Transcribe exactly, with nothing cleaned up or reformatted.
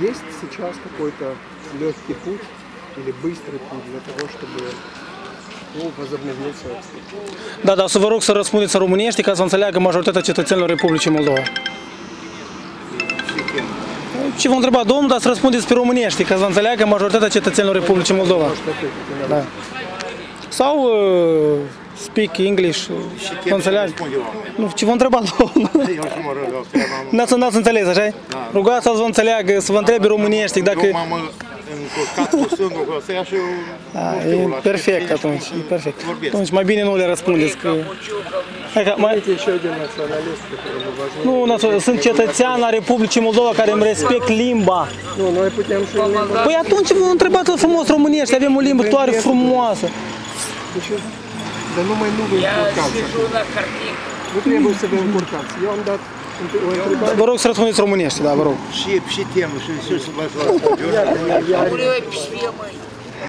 Есть сейчас какой-то легкий путь или быстрый путь для того, чтобы ну, возобновился обстрел? Da, dar să vă rog să răspundeți în românești ca să înțeleagă majoritatea cetățenilor Republicii Moldova. Ce vă întreba domnul, dar să răspundeți pe românești ca să înțeleagă majoritatea cetățenilor Republicii Moldova. Da. Sau uh, speak English, să înțeleagă. Nu, ce vă întreba domnul? N-ați înțeles, așa? Rugați să vă înțeleagă, să vă întrebe românești dacă... E perfect atunci, e perfect. Atunci mai bine nu le răspundeți că... Nu, sunt cetățean al Republicii Moldova care îmi respect limba. Nu, noi putem și limba. Păi atunci vă întrebați frumos românești, avem o limbă toare frumoasă. Dar numai nu vă încurcați. Nu trebuie să vă încurcați. Eu am dat o întrebare. Vă rog să răspundeți românești, da, vă rog. Și, și temă, și, și să vă